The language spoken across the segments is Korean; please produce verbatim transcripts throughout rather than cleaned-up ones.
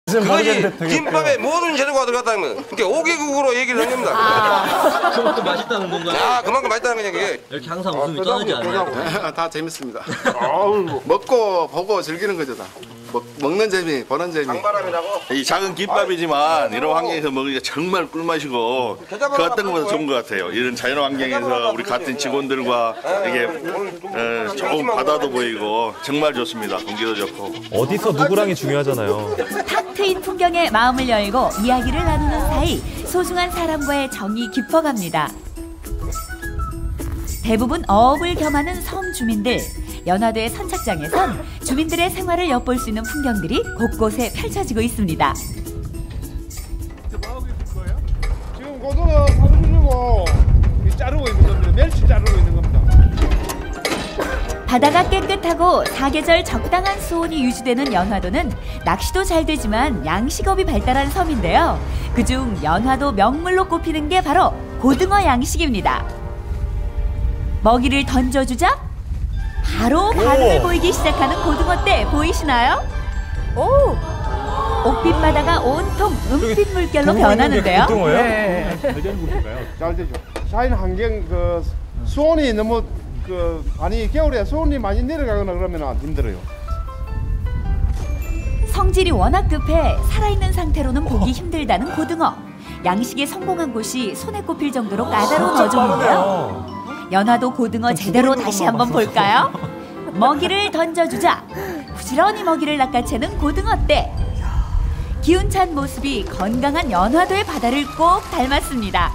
그것이 김밥에 모든 재료가 들어갔다는 거. 그러니까 오개국으로 얘기를 한 겁니다. 아. 그만큼 맛있다는 건가요? 아, 그만큼 맛있다는 거냐 이게. 이렇게 항상 웃음이 떠나지 않아요? 다 재밌습니다. 먹고 보고 즐기는 거죠 다. 먹, 먹는 재미, 보는 재미. 장바람이라고. 이 작은 김밥이지만 이런 환경에서 먹으니까 정말 꿀맛이고 그 어떤 것보다 좋은 것 같아요. 이런 자연 환경에서 우리 같은 직원들과 이게 어, 좋은 바다도 보이고 정말 좋습니다. 공기도 좋고. 어디서 누구랑이 중요하잖아요. 탁 트인 풍경에 마음을 열고 이야기를 나누는 사이 소중한 사람과의 정이 깊어갑니다. 대부분 어업을 겸하는 섬 주민들. 연화도의 선착장에선 주민들의 생활을 엿볼 수 있는 풍경들이 곳곳에 펼쳐지고 있습니다. 지금 고등어 사주려고 자르고 있는 겁니다. 멸치 자르고 있는 겁니다. 바다가 깨끗하고 사계절 적당한 수온이 유지되는 연화도는 낚시도 잘 되지만 양식업이 발달한 섬인데요. 그중 연화도 명물로 꼽히는 게 바로 고등어 양식입니다. 먹이를 던져주자 바로 반응을 보이기 시작하는 고등어떼 보이시나요? 오! 옥빛 바다가 온통 은빛 물결로 변하는데요. 고등어예요? 잘 되는 곳인가요? 잘 되죠. 자연 환경 그 수온이 너무 그 아니 겨울에 수온이 많이 내려가거나 그러면 힘들어요. 성질이 워낙 급해 살아있는 상태로는 보기 힘들다는 고등어. 양식에 성공한 곳이 손에 꼽힐 정도로 까다로운 어종인데요. 연화도 고등어 제대로 다시 한번 볼까요? 먹이를 던져주자 부지런히 먹이를 낚아채는 고등어떼. 기운찬 모습이 건강한 연화도의 바다를 꼭 닮았습니다.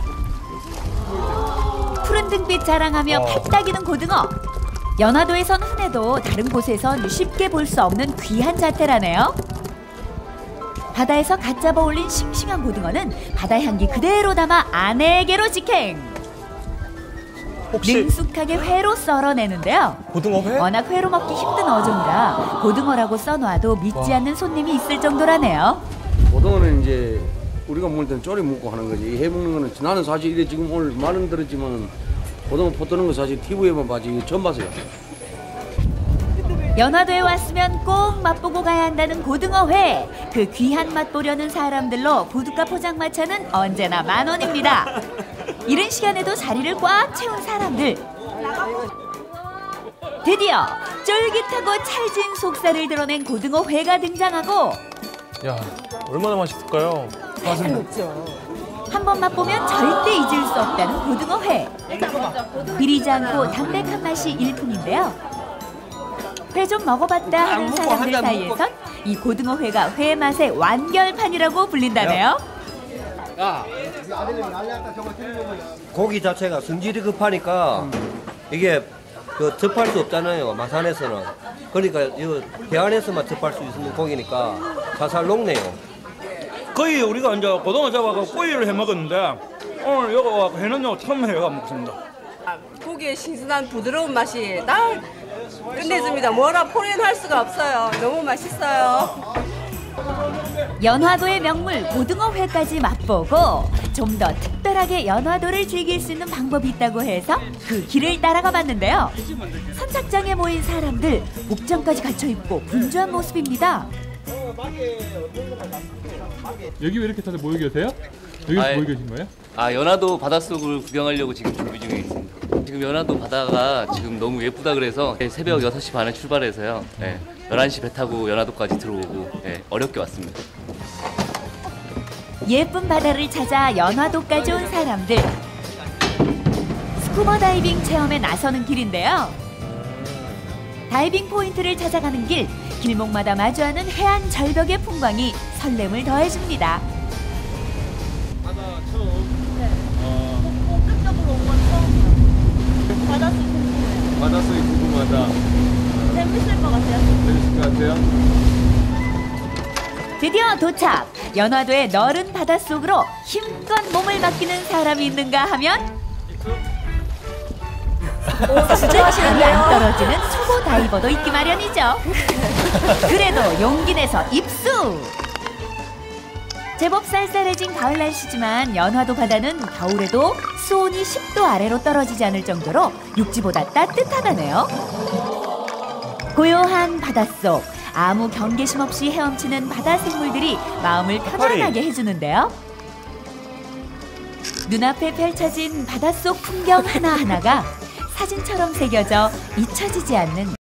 푸른 등빛 자랑하며 팥딱이는 고등어. 연화도에선 흔해도 다른 곳에선 쉽게 볼 수 없는 귀한 자태라네요. 바다에서 갓 잡아 올린 싱싱한 고등어는 바다 향기 그대로 담아 아내에게로 직행. 혹시 능숙하게 회로 썰어내는데요. 고등어 회? 워낙 회로 먹기 힘든 어종이라 고등어라고 써놔도 믿지 와. 않는 손님이 있을 정도라네요. 고등어는 이제 우리가 먹을 때는 쪼리 먹고 하는 거지. 해 먹는 거는 나는 사실 이래 지금 오늘 만 원 들었지만 고등어 포 뜨는 거 사실 티비에만 봐지 처음 봤어요. 연화도에 왔으면 꼭 맛보고 가야 한다는 고등어회. 그 귀한 맛 보려는 사람들로 부둣가 포장마차는 언제나 만 원입니다. 이른 시간에도 자리를 꽉 채운 사람들. 드디어 쫄깃하고 찰진 속살을 드러낸 고등어회가 등장하고 야, 얼마나 맛있을까요? 한 번 맛보면 절대 잊을 수 없다는 고등어회. 비리지 않고 담백한 맛이 일품인데요. 회 좀 먹어봤다 하는 사람들 사이에선 이 고등어회가 회 맛의 완결판이라고 불린다네요. 고기 자체가 성질이 급하니까 이게 그 접할 수 없잖아요. 마산에서는. 그러니까 이거 배 안에서만 접할 수 있는 고기니까 살살 녹네요. 거의 우리가 이제 고등어 잡아서 꼬이를 해 먹었는데 오늘 여기 와서 회는요 처음 해가 먹습니다. 아, 고기의 신선한 부드러운 맛이 딱 끝내줍니다. 뭐라 표현할 수가 없어요. 너무 맛있어요. 연화도의 명물 고등어회까지 맛보고 좀 더 특별하게 연화도를 즐길 수 있는 방법이 있다고 해서 그 길을 따라가 봤는데요. 선착장에 모인 사람들 복장까지 갖춰 입고 분주한 모습입니다. 여기 왜 이렇게 다들 모여 계세요? 여기서 아, 모여 계신 거예요? 아, 연화도 바닷속을 구경하려고 지금 준비 중에 있습니다. 지금 연화도 바다가 지금 너무 예쁘다 그래서 새벽 여섯 시 반에 출발해서요. 네, 열한 시 배 타고 연화도까지 들어오고 네, 어렵게 왔습니다. 예쁜 바다를 찾아 연화도까지 온 사람들. 스쿠버 다이빙 체험에 나서는 길인데요. 다이빙 포인트를 찾아가는 길, 길목마다 마주하는 해안 절벽의 풍광이 설렘을 더해줍니다. 바다 처음? 네. 어... 본격적으로 온 건 처음이에요. 바닷속 궁금해요. 바닷속이 궁금하다. 재밌을 것 같아요. 재밌을 것 같아요? 드디어 도착! 연화도의 너른 바닷속으로 힘껏 몸을 맡기는 사람이 있는가 하면 수줍지근히 안 떨어지는 초보 다이버도 있기 마련이죠. 그래도 용기 내서 입수! 제법 쌀쌀해진 가을 날씨지만 연화도 바다는 겨울에도 수온이 십 도 아래로 떨어지지 않을 정도로 육지보다 따뜻하다네요. 고요한 바닷속, 아무 경계심 없이 헤엄치는 바다 생물들이 마음을 편안하게 해주는데요. 눈앞에 펼쳐진 바닷속 풍경 하나하나가 사진처럼 새겨져 잊혀지지 않는